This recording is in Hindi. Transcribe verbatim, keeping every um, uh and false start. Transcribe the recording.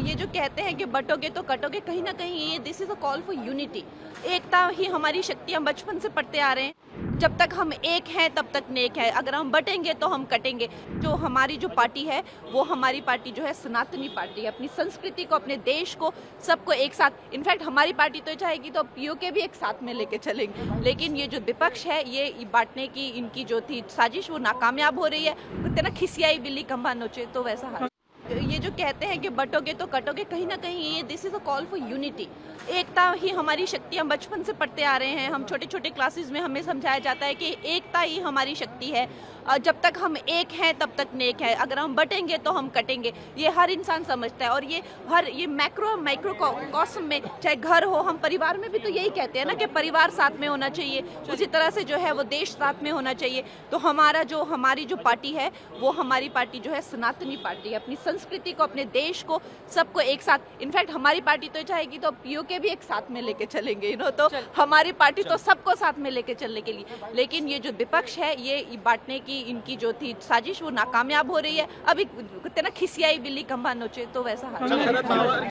ये जो कहते हैं कि बटोगे तो कटोगे, कहीं ना कहीं ये this is a call for unity. एकता ही हमारी शक्ति, हम बचपन से पढ़ते आ रहे हैं। जब तक हम एक हैं तब तक नेक है, अगर हम बटेंगे तो हम कटेंगे। जो हमारी जो पार्टी है वो हमारी पार्टी जो है सनातनी पार्टी है, अपनी संस्कृति को, अपने देश को, सबको एक साथ। इनफैक्ट हमारी पार्टी तो चाहेगी तो पीओके भी एक साथ में लेके चलेंगे। लेकिन ये जो विपक्ष है, ये बांटने की इनकी जो थी साजिश वो नाकामयाब हो रही है। इतना खिसियाई बिल्ली खंभा नोचे, तो वैसा हाल। ये जो कहते हैं कि बटोगे तो कटोगे, कहीं ना कहीं ये this is a call for unity. एकता ही हमारी शक्ति, हम बचपन से पढ़ते आ रहे हैं। हम छोटे छोटे क्लासेस में हमें समझाया जाता है कि एकता ही हमारी शक्ति है। जब तक हम एक हैं तब तक नेक है, अगर हम बटेंगे तो हम कटेंगे। ये हर इंसान समझता है। और ये हर ये मैक्रो माइक्रो कॉस्म में, चाहे घर हो, हम परिवार में भी तो यही कहते हैं ना कि परिवार साथ में होना चाहिए। उसी तरह से जो है वो देश साथ में होना चाहिए। तो हमारा जो हमारी जो पार्टी है वो हमारी पार्टी जो है सनातनी पार्टी है, अपनी संस्कृति को, अपने देश को, सबको एक साथ। इनफैक्ट हमारी पार्टी तो चाहेगी तो पीओके भी एक साथ में लेके चलेंगे, यू नो। तो हमारी पार्टी तो सबको साथ में लेके चलने के लिए। लेकिन ये जो विपक्ष है, ये बांटने की इनकी जो थी साजिश वो नाकामयाब हो रही है। अभी इतना खिसियाई बिल्ली खंभा नोचे, तो वैसा हाल।